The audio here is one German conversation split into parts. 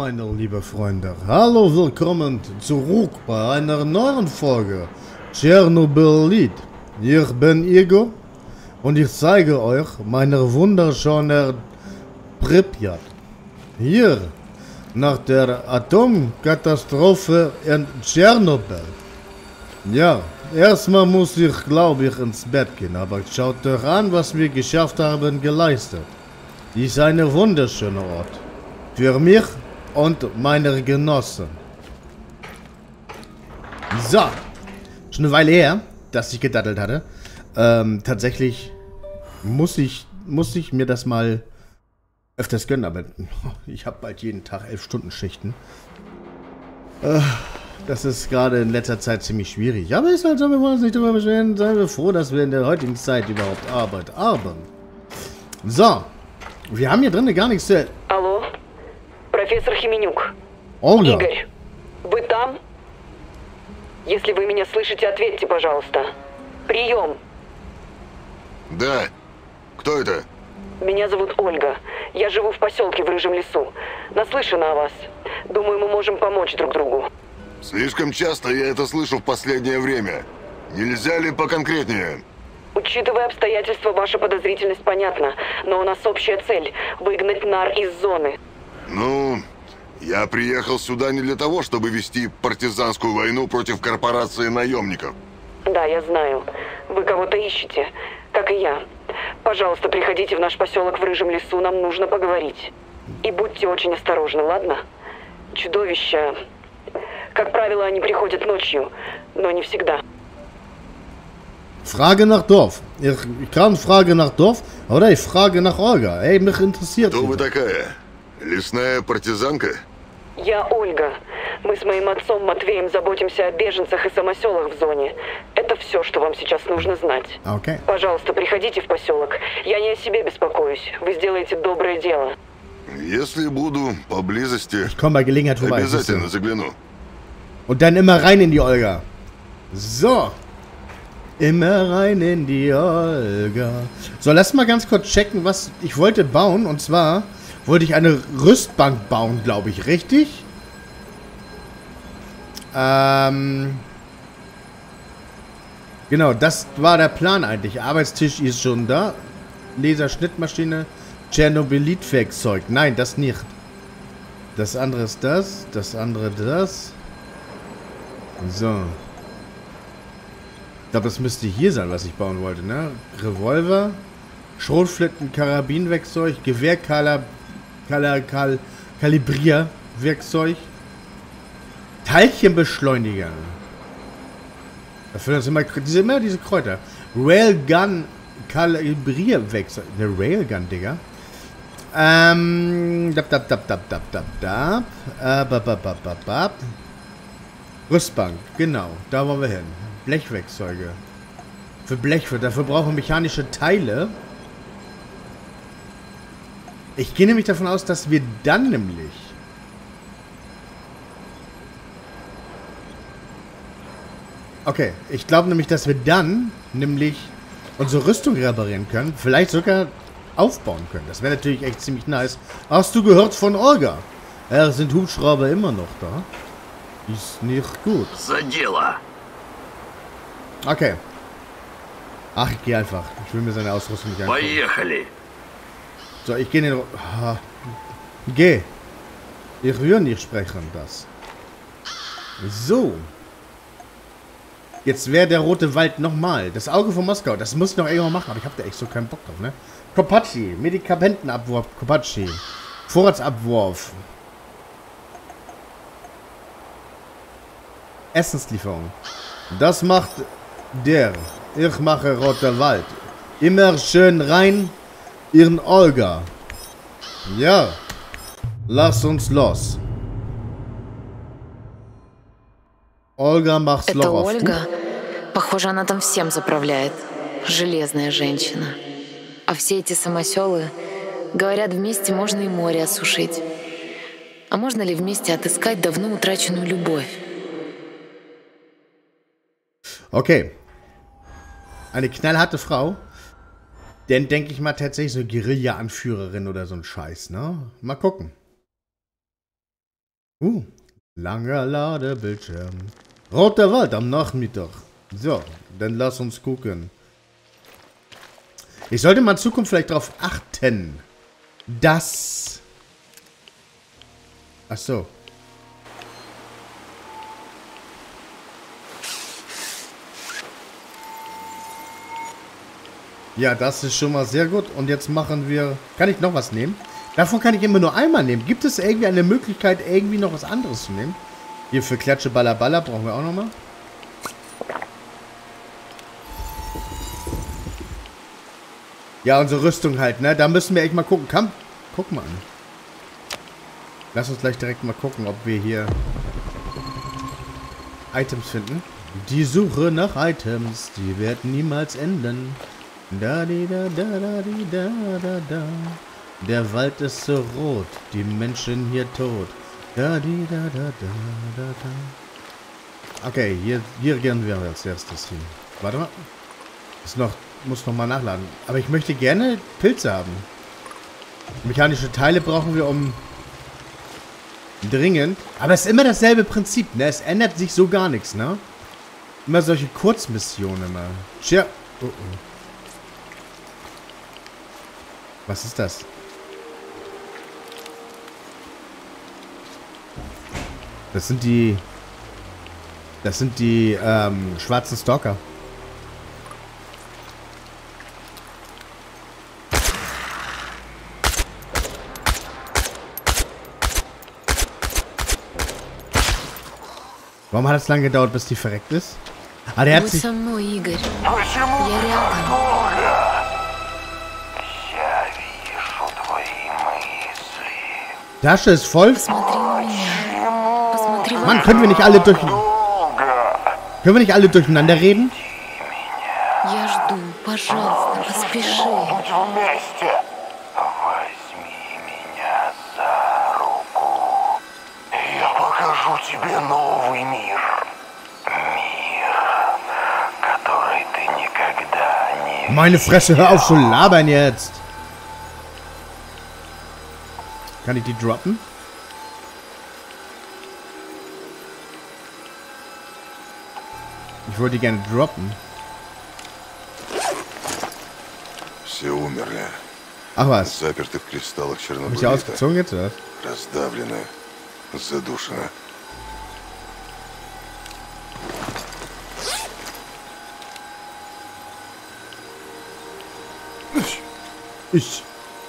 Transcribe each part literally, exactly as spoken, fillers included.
meine lieben Freunde. Hallo, willkommen zurück bei einer neuen Folge Tschernobyl Lied. Ich bin Igor und ich zeige euch meine wunderschöne Pripyat. Hier, nach der Atomkatastrophe in Tschernobyl. Ja, erstmal muss ich, glaube ich, ins Bett gehen, aber schaut euch an, was wir geschafft haben, geleistet. Dies ist ein wunderschöner Ort. Für mich und meine Genossen. So. Schon eine Weile her, dass ich gedattelt hatte. Ähm, tatsächlich muss ich, muss ich mir das mal öfters gönnen, aber ich habe bald jeden Tag elf Stunden Schichten. Äh, das ist gerade in letzter Zeit ziemlich schwierig. Aber ist halt so, wir wollen uns nicht darüber beschweren. Seien wir froh, dass wir in der heutigen Zeit überhaupt Arbeit haben. So. Wir haben hier drinnen gar nichts zu... Алло, профессор Хименюк. Ольга. Игорь, вы там? Если вы меня слышите, ответьте, пожалуйста. Прием. Да. Кто это? Меня зовут Ольга. Я живу в поселке в Рыжем лесу. Наслышана о вас. Думаю, мы можем помочь друг другу. Слишком часто я это слышу в последнее время. Нельзя ли поконкретнее? Учитывая обстоятельства, ваша подозрительность понятна, но у нас общая цель – выгнать нар из зоны. Ну, я приехал сюда не для того, чтобы вести партизанскую войну против корпорации наемников. Да, я знаю. Вы кого-то ищете, как и я. Пожалуйста, приходите в наш поселок в Рыжем лесу, нам нужно поговорить. И будьте очень осторожны, ладно? Чудовища... Как правило, они приходят ночью, но не всегда. Frage nach Dorf. Ich, ich kann Frage nach Dorf, oder ich frage nach Olga. Ey, mich interessiert. Кто вы такая? Лесная партизанка? Я Ольга. Мы с моим отцом Матвеем заботимся о беженцах и самоселах в зоне. Это все, что вам сейчас нужно знать. Okay. Пожалуйста, приходите в поселок. Я не о себе беспокоюсь. Вы сделаете доброе дело. Если буду поблизости, Ich komme bei Gelegenheit vorbei. обязательно загляну. Und dann immer rein in die Olga. So. Immer rein in die Olga. So, lass mal ganz kurz checken, was ich wollte bauen. Und zwar wollte ich eine Rüstbank bauen, glaube ich. Richtig? Ähm... Genau, das war der Plan eigentlich. Arbeitstisch ist schon da. Laserschnittmaschine. Tschernobylit-Werkzeug. Nein, das nicht. Das andere ist das. Das andere das. So. Ich glaube, das müsste hier sein, was ich bauen wollte, ne? Revolver, Schrotflinten, Karabinwerkzeug, Gewehr, Kala, Kala, Kal, Kalibrierwerkzeug, Teilchenbeschleuniger. Dafür sind immer diese, immer diese Kräuter. Railgun, Kalibrierwerkzeug. Eine Railgun, Digga. Ähm. Dab, dab, dab, dab, dab, dab, dab. Äh, bab, bab, bab, bab, bab. Rüstbank, genau. Da wollen wir hin. Blechwerkzeuge. Für Blech, dafür brauchen wir mechanische Teile. Ich gehe nämlich davon aus, dass wir dann nämlich... Okay, ich glaube nämlich, dass wir dann nämlich unsere Rüstung reparieren können. Vielleicht sogar aufbauen können. Das wäre natürlich echt ziemlich nice. Hast du gehört von Olga? Ja, sind Hubschrauber immer noch da? Ist nicht gut. Okay. Ach, ich gehe einfach. Ich will mir seine Ausrüstung nicht angucken. Поехали. So, ich gehe in den... Ah. Geh. Ich will nicht sprechen, das. So. Jetzt wäre der rote Wald nochmal. Das Auge von Moskau. Das muss ich noch irgendwann machen, aber ich habe da echt so keinen Bock drauf, ne? Kopachi. Medikamentenabwurf. Kopachi. Vorratsabwurf. Essenslieferung. Das macht der. Ich mache roter Wald. Immer schön rein. Ihren Olga. Ja. Lass uns los. Olga macht's Это Loch auf. Ольга. Похоже, она там всем заправляет. Железная женщина. А все эти самоселы, говорят, вместе можно и море осушить. А можно ли вместе отыскать давно утраченную любовь? Okay. Eine knallharte Frau. Denn denke ich mal tatsächlich so Guerilla-Anführerin oder so ein Scheiß, ne? Mal gucken. Uh, langer Ladebildschirm. Roter Wald am Nachmittag. So, dann lass uns gucken. Ich sollte mal in Zukunft vielleicht darauf achten, dass... Ach so. Ja, das ist schon mal sehr gut. Und jetzt machen wir... Kann ich noch was nehmen? Davon kann ich immer nur einmal nehmen. Gibt es irgendwie eine Möglichkeit, irgendwie noch was anderes zu nehmen? Hier für Klatsche Baller Baller brauchen wir auch nochmal. Ja, unsere Rüstung halt, ne? Da müssen wir echt mal gucken. Komm, guck mal an. Lass uns gleich direkt mal gucken, ob wir hier Items finden. Die Suche nach Items, die wird niemals enden. Da, di, da, da, da, di, da, da, da. Der Wald ist so rot, die Menschen hier tot. Da, di, da, da, da, da, da. Okay, hier, hier gehen wir als erstes hin. Warte mal. Ist noch, muss noch mal nachladen. Aber ich möchte gerne Pilze haben. Mechanische Teile brauchen wir, um... Dringend. Aber es ist immer dasselbe Prinzip, ne? Es ändert sich so gar nichts, ne? Immer solche Kurzmissionen immer. Tja. Oh, oh. Was ist das? Das sind die... Das sind die, ähm, schwarzen Stalker. Warum hat es lange gedauert, bis die verreckt ist? Ah, der hat sich... Tasche ist voll. Mann, können wir nicht alle durch... Können wir nicht alle durcheinander reden? Meine Fresse, hör auf zu labern jetzt. Kann ich die droppen? Ich wollte die gerne droppen. Все умерли. Ach was. Заперты в кристаллах Hab ich чернобылита. ja ausgezogen jetzt, oder? Раздавлены, задушены. Ich.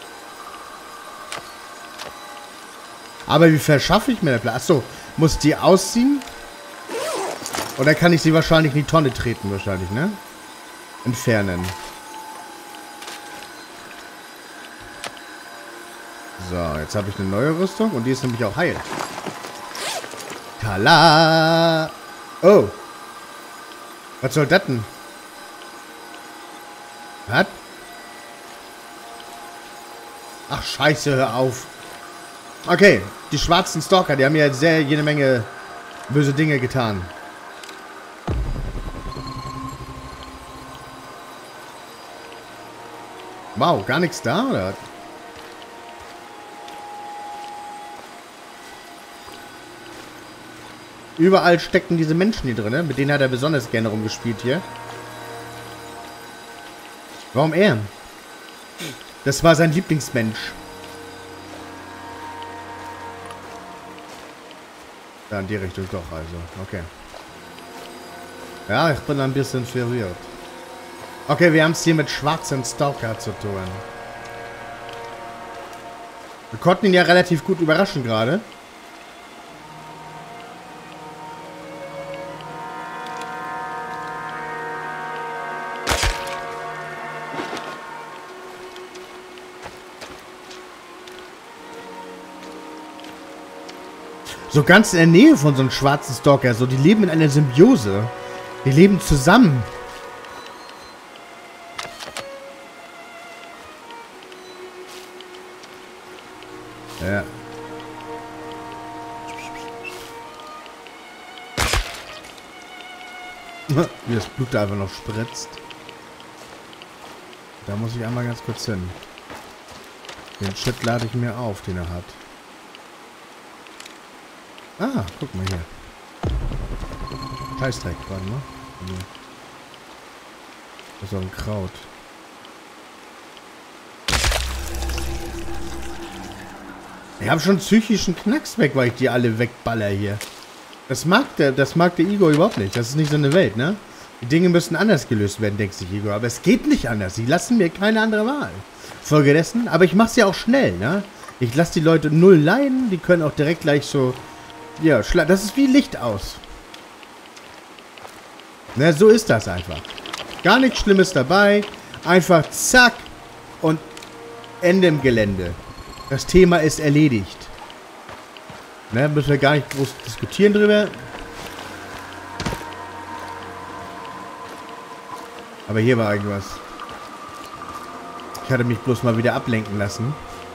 Aber wie verschaffe ich mir den Platz? Achso, muss die ausziehen? Oder kann ich sie wahrscheinlich in die Tonne treten, wahrscheinlich, ne? Entfernen. So, jetzt habe ich eine neue Rüstung und die ist nämlich auch heil. Tala! Oh! Was soll das denn? Was? Ach, scheiße, hör auf. Okay, die schwarzen Stalker, die haben ja sehr jede Menge böse Dinge getan. Wow, gar nichts da, oder? Überall stecken diese Menschen hier drin, mit denen hat er besonders gerne rumgespielt hier. Warum er? Das war sein Lieblingsmensch. Ja, in die Richtung doch, also. Okay. Ja, ich bin ein bisschen verwirrt. Okay, wir haben es hier mit schwarzen Stalker zu tun. Wir konnten ihn ja relativ gut überraschen gerade. So ganz in der Nähe von so einem schwarzen Stalker. So, die leben in einer Symbiose. Die leben zusammen. Ja. Wie das Blut da einfach noch spritzt. Da muss ich einmal ganz kurz hin. Den Shit lade ich mir auf, den er hat. Ah, guck mal hier. Scheißdreck, warte mal. Das ist auch ein Kraut. Ich habe schon psychischen Knacks weg, weil ich die alle wegballer hier. Das mag der, das mag der Igor überhaupt nicht. Das ist nicht so eine Welt, ne? Die Dinge müssen anders gelöst werden, denkt sich Igor. Aber es geht nicht anders. Sie lassen mir keine andere Wahl. Folgedessen, aber ich mach's ja auch schnell, ne? Ich lasse die Leute null leiden. Die können auch direkt gleich so... Ja, das ist wie Licht aus. Ne, so ist das einfach. Gar nichts Schlimmes dabei. Einfach zack und Ende im Gelände. Das Thema ist erledigt. Ne, müssen wir gar nicht groß diskutieren drüber. Aber hier war irgendwas. Ich hatte mich bloß mal wieder ablenken lassen.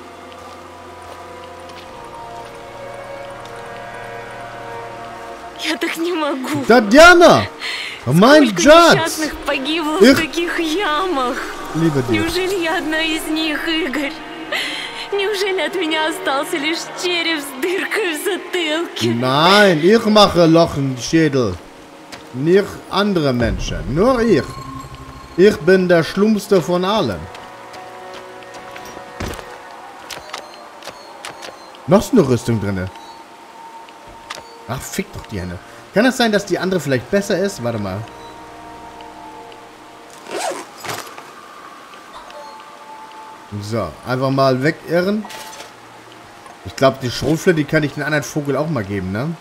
Я так не могу. Татьяна! Mein Schatz! Погибло в таких ямах. Liebe dir. Неужели я одна из них, Игорь? Неужели от меня остался лишь череп с дыркой в затылке? Nein, ich mache Loch im Schädel. Nicht andere Menschen. Nur ich. Ich bin der Schlimmste von allen. Noch ist eine Rüstung drin. Ach, fick doch die Hände. Kann das sein, dass die andere vielleicht besser ist? Warte mal. So, einfach mal wegirren. Ich glaube, die Schrotflinte, die kann ich den anderen Vogel auch mal geben, ne?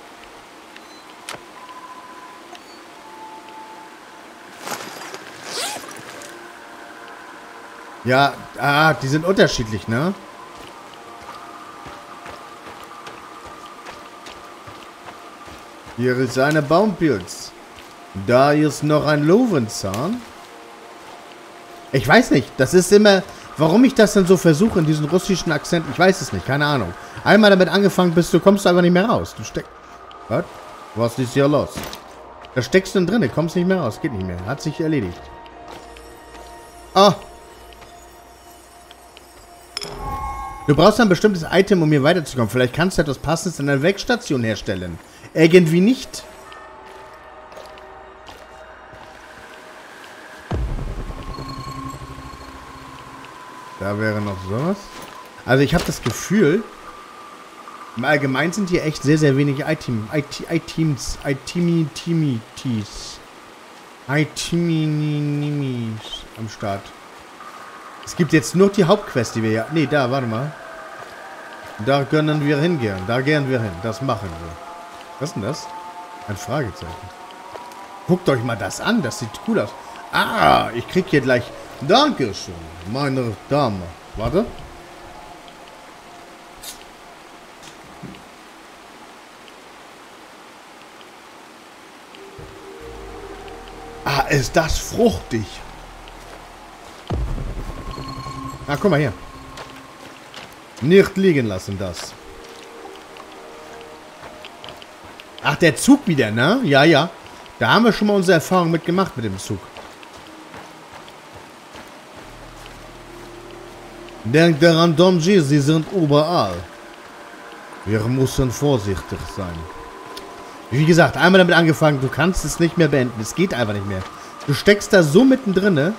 Ja, ah, die sind unterschiedlich, ne? Hier ist eine Baumpilz. Da ist noch ein Löwenzahn. Ich weiß nicht, das ist immer... Warum ich das denn so versuche in diesem russischen Akzent, ich weiß es nicht, keine Ahnung. Einmal damit angefangen bist, du kommst einfach nicht mehr raus. Du steckst... Was? Was ist hier los? Da steckst du drin, kommst nicht mehr raus, geht nicht mehr. Hat sich erledigt. Ah. Du brauchst ein bestimmtes Item, um hier weiterzukommen. Vielleicht kannst du etwas Passendes in einer Wegstation herstellen. Irgendwie nicht. Da wäre noch sowas. Also ich habe das Gefühl, im Allgemeinen sind hier echt sehr, sehr wenige Items. Items. Itimi-Timitis. Itimi-Nimis am Start. Es gibt jetzt nur die Hauptquest, die wir ja... Nee, da, warte mal. Da können wir hingehen. Da gehen wir hin. Das machen wir. Was ist denn das? Ein Fragezeichen. Guckt euch mal das an. Das sieht cool aus. Ah, ich krieg hier gleich... Dankeschön, meine Dame. Warte. Ah, ist das fruchtig. Ah, guck mal hier. Nicht liegen lassen, das. Ach, der Zug wieder, ne? Ja, ja. Da haben wir schon mal unsere Erfahrung mit gemacht mit dem Zug. Denkt daran, Domji, sie sind überall. Wir müssen vorsichtig sein. Wie gesagt, einmal damit angefangen, du kannst es nicht mehr beenden. Es geht einfach nicht mehr. Du steckst da so mittendrin, ne?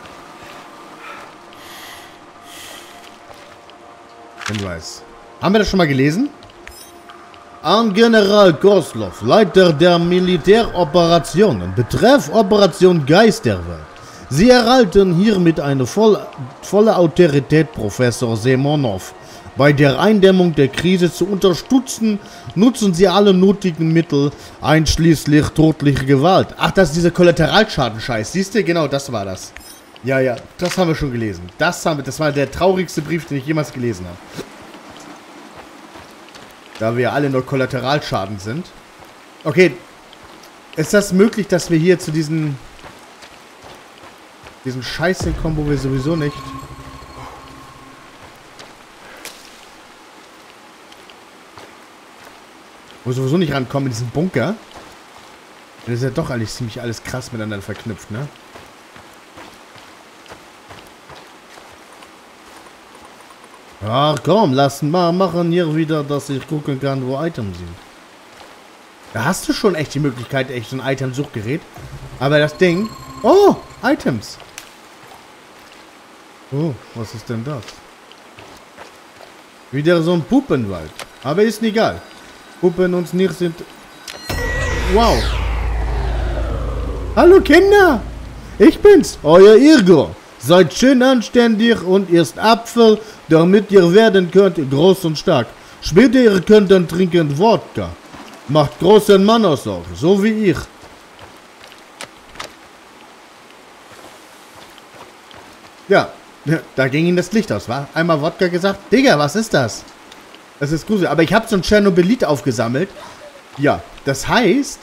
Hinweis. Haben wir das schon mal gelesen? An General Kozlov, Leiter der Militäroperationen, betreff Operation Geisterwelt. Sie erhalten hiermit eine voll, volle Autorität, Professor Semonov. Bei der Eindämmung der Krise zu unterstützen, nutzen Sie alle nötigen Mittel, einschließlich tödliche Gewalt. Ach, das ist dieser Kollateralschaden-Scheiß. Siehst du? Genau, das war das. Ja, ja, das haben wir schon gelesen. Das, haben wir, das war der traurigste Brief, den ich jemals gelesen habe. Da wir alle nur Kollateralschaden sind. Okay, ist das möglich, dass wir hier zu diesen... diesen Scheiß hinkommen, wo wir sowieso nicht... Wo wir sowieso nicht rankommen in diesen Bunker. Das ist ja doch eigentlich ziemlich alles krass miteinander verknüpft, ne? Ach komm, lass mal machen hier wieder, dass ich gucken kann, wo Items sind. Da hast du schon echt die Möglichkeit, echt so ein Item-Suchgerät. Aber das Ding... Oh, Items. Oh, was ist denn das? Wieder so ein Puppenwald. Aber ist egal. Puppen und Snir sind... Wow. Hallo Kinder. Ich bin's, euer Irgo. Seid schön anständig und isst Apfel, damit ihr werden könnt groß und stark. Später ihr könnt dann trinken Wodka. Macht großen Mann aus euch, so wie ich. Ja, da ging ihm das Licht aus, wa? Einmal Wodka gesagt. Digga, was ist das? Das ist gruselig. Aber ich habe so ein Tschernobylit aufgesammelt. Ja, das heißt...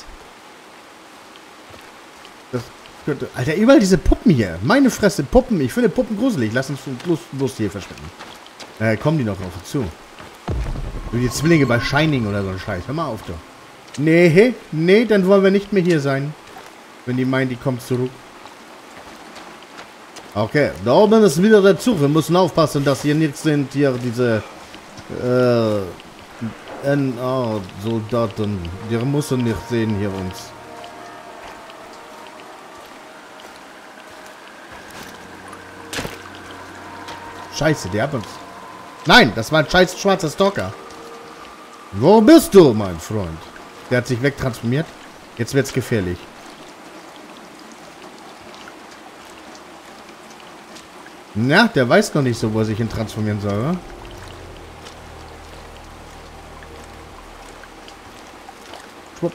Das könnte... Alter, überall diese Puppen hier. Meine Fresse, Puppen. Ich finde Puppen gruselig. Lass uns bloß, bloß hier verschwinden. Äh, kommen die noch auf uns zu? So die Zwillinge bei Shining oder so ein Scheiß. Hör mal auf, doch. Nee, nee, dann wollen wir nicht mehr hier sein. Wenn die meinen, die kommt zurück. Okay, da oben ist wieder der Zug. Wir müssen aufpassen, dass hier nichts sind. Hier diese äh, N A-Soldaten. Die müssen nicht sehen hier uns. Scheiße, die haben uns... Nein, das war ein scheiß schwarzer Stalker. Wo bist du, mein Freund? Der hat sich wegtransformiert. Jetzt wird's gefährlich. Na, der weiß noch nicht so, wo er sich hin transformieren soll, oder? Schwupp.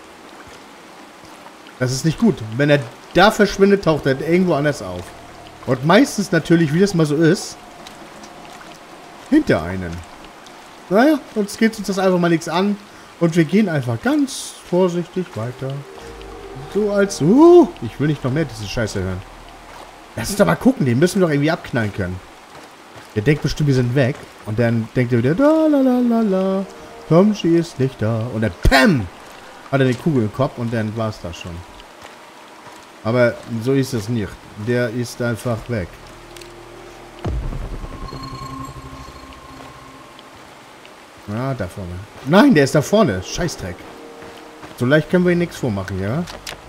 Das ist nicht gut. Wenn er da verschwindet, taucht er irgendwo anders auf. Und meistens natürlich, wie das mal so ist, hinter einen. Naja, uns geht uns das einfach mal nichts an. Und wir gehen einfach ganz vorsichtig weiter. So als... Uh, ich will nicht noch mehr diese Scheiße hören. Lass uns doch mal gucken, den müssen wir doch irgendwie abknallen können. Der denkt bestimmt, wir sind weg. Und dann denkt er wieder, da la la la la. Tomchi ist nicht da. Und dann PAM! Hat er eine Kugel im Kopf und dann war es das schon. Aber so ist es nicht. Der ist einfach weg. Ah, da vorne. Nein, der ist da vorne. Scheißdreck. So leicht können wir ihn nichts vormachen, ja?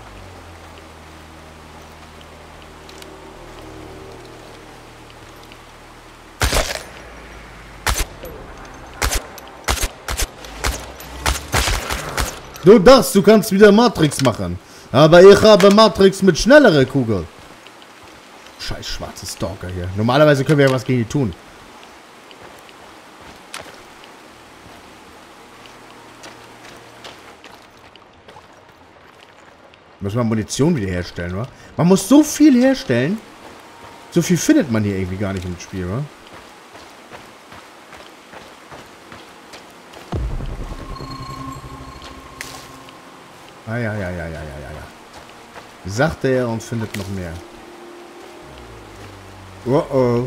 Du darfst, du kannst wieder Matrix machen. Aber ich habe Matrix mit schnellerer Kugel. Scheiß schwarze Stalker hier. Normalerweise können wir ja was gegen die tun. Müssen wir Munition wieder herstellen, wa? Man muss so viel herstellen. So viel findet man hier irgendwie gar nicht im Spiel, wa? Ah, ja, ja, ja, ja, ja, ja, ja. Sagte er und findet noch mehr. Oh, oh.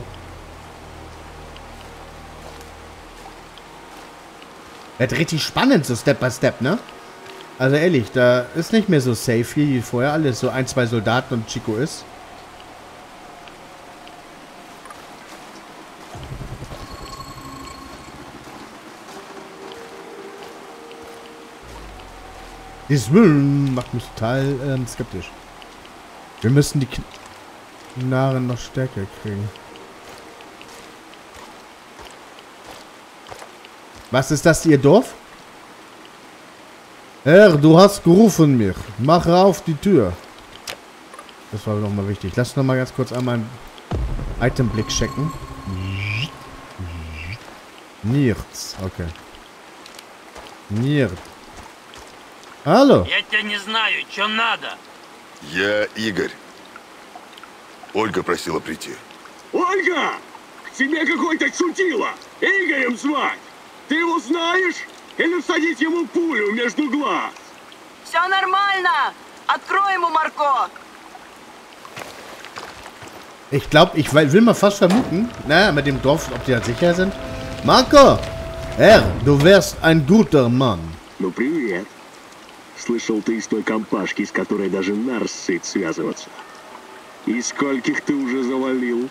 Das ist richtig spannend, so Step by Step, ne? Also ehrlich, da ist nicht mehr so safe hier wie vorher. Alles so ein, zwei Soldaten und Chico ist. Dieses Willen macht mich total ähm, skeptisch. Wir müssen die Knarren noch stärker kriegen. Was ist das, ihr Dorf? Herr, du hast gerufen mich. Mache auf die Tür. Das war nochmal wichtig. Lass uns nochmal ganz kurz einmal einen Itemblick checken. Nichts. Okay. Nichts. Hallo. Я тебя не знаю, что надо? Я Игорь. Ольга просила прийти. Ольга! К тебе какой-то чутило! Игорем звать! Ты его знаешь? Или всадить ему пулю между глаз? Все nормально! Открой ему, Марко! Ich glaube, ich will mal fast vermuten, naja, mit dem Dorf, ob die da sicher sind. Marco! Herr, du wärst ein guter Mann. Ну, привет. Слышал, ты из той компашки, с которой даже Нарс сыт связываться. И скольких ты уже завалил?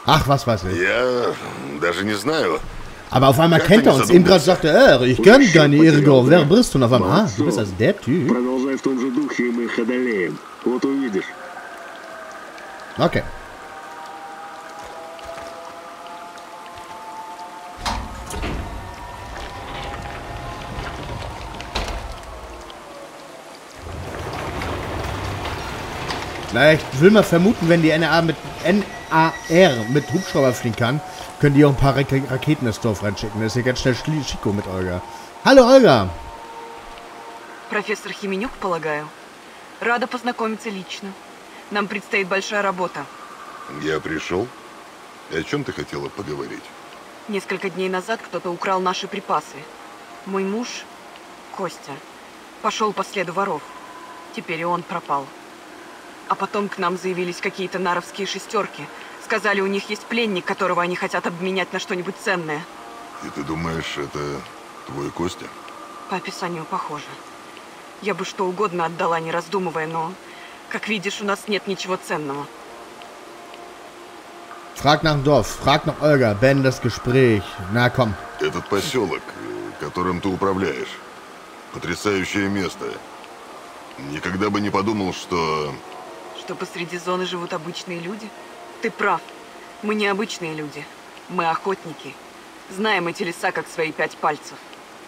Ach, was weiß ich. Я даже не знаю. Aber auf einmal Как kennt ты er не uns. Eben gerade задумался? sagte er, ich kenne deine Irgo. Wer bist du? Und auf einmal, ah, du bist also der Typ. Продолжай в том же духе, и мы их одолеем. Вот увидишь. Okay. Na, ich will mal vermuten, wenn die N A mit N A R mit Hubschrauber fliegen kann, können die auch ein paar Ra Raketen ins Dorf reinschicken. Das ist hier ganz schnell Chico mit Olga. Hallo Olga! Профессор Хименюк, полагаю. Рада познакомиться лично. Нам предстоит большая работа. Я пришел. И о чем ты хотела поговорить? Несколько дней назад кто-то украл наши припасы. Мой муж, Костя, пошел по следу воров. Теперь и он пропал. А потом к нам заявились какие-то наровские шестерки. Сказали, у них есть пленник, которого они хотят обменять на что-нибудь ценное. И ты думаешь, это твой Костя? По описанию похоже. Я бы что угодно отдала, не раздумывая, но, как видишь, у нас нет ничего ценного. Frag nach dem Dorf, frag nach Olga, beende das Gespräch. Na komm. Этот поселок, которым ты управляешь. Потрясающее место. Никогда бы не подумал, что... Что посреди зоны живут обычные люди? Ты прав. Мы не обычные люди. Мы охотники. Знаем эти леса как свои пять пальцев.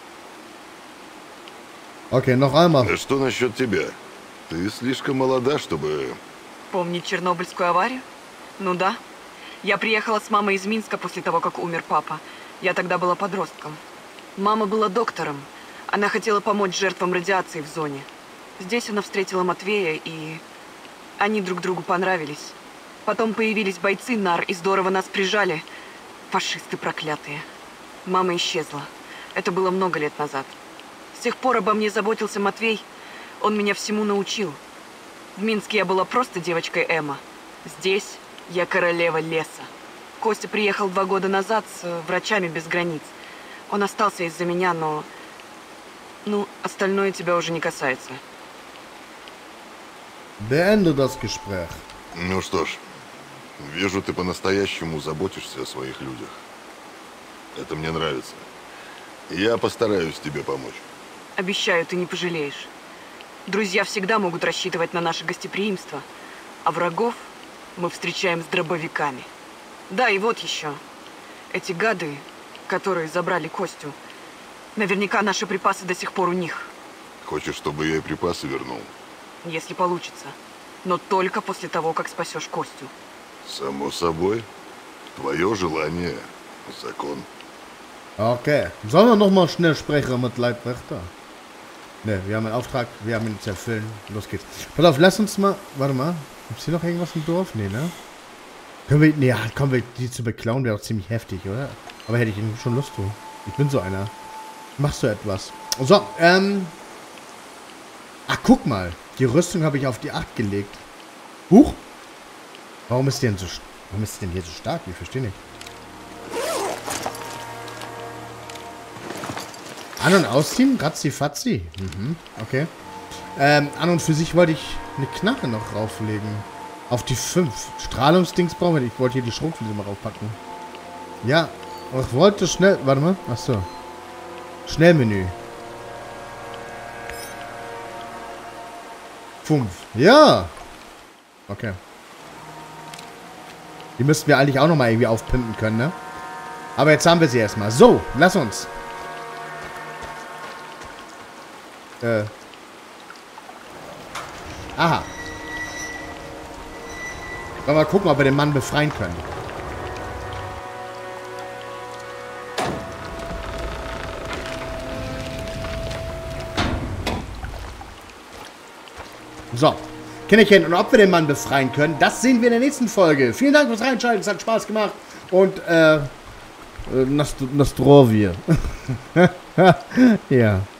Okay, noch einmal. А что насчет тебя? Ты слишком молода, чтобы... Помнить Чернобыльскую аварию? Ну да. Я приехала с мамой из Минска после того, как умер папа. Я тогда была подростком. Мама была доктором. Она хотела помочь жертвам радиации в зоне. Здесь она встретила Матвея, и... Они друг другу понравились. Потом появились бойцы НАР и здорово нас прижали. Фашисты проклятые. Мама исчезла. Это было много лет назад. С тех пор обо мне заботился Матвей. Он меня всему научил. В Минске я была просто девочкой Эмма. Здесь я королева леса. Костя приехал два года назад с врачами без границ. Он остался из-за меня, но... Ну, остальное тебя уже не касается. Beende das Gespräch. Ну что ж, вижу, ты по-настоящему заботишься о своих людях. Это мне нравится. Я постараюсь тебе помочь. Обещаю, ты не пожалеешь. Друзья всегда могут рассчитывать на наше гостеприимство, а врагов мы встречаем с дробовиками. Да, и вот еще. Эти гады, которые забрали Костю, наверняка наши припасы до сих пор у них. Хочешь, чтобы я и припасы вернул? Если получится. Но только после того, как спасешь Костю. Само собой. Твое желание – закон. Okay. Sollen wir nochmal schnell sprechen mit Leibwächter? Ne, wir haben einen Auftrag, wir haben ihn zu erfüllen. Los geht's. Pass auf, lass uns mal... Warte mal. Gibt's hier noch irgendwas im Dorf? Ne, ne? Können wir... Ne, kommen wir... Die zu beklauen wäre doch ziemlich heftig, oder? Aber hätte ich schon Lust zu. Ich bin so einer. Machst du etwas? So, ähm... Ach, guck mal. Die Rüstung habe ich auf die acht gelegt. Huch! Warum ist die denn so... Warum ist die denn hier so stark? Ich verstehe nicht. An- und ausziehen? Ratzi-fatzi. Mhm, okay. Ähm, an und für sich wollte ich eine Knarre noch rauflegen. Auf die fünf. Strahlungsdings brauchen wir nicht. Ich wollte hier die Schrotflinte mal raufpacken. Ja, ich wollte schnell... Warte mal. Achso. Schnellmenü. fünf. Ja! Okay. Die müssten wir eigentlich auch nochmal irgendwie aufpimpen können, ne? Aber jetzt haben wir sie erstmal. So, lass uns. Äh. Aha. Wollen wir mal gucken, ob wir den Mann befreien können. So. Kinderchen, und ob wir den Mann befreien können, das sehen wir in der nächsten Folge. Vielen Dank fürs Reinschalten, es hat Spaß gemacht. Und, äh, Nastrovia. Ja.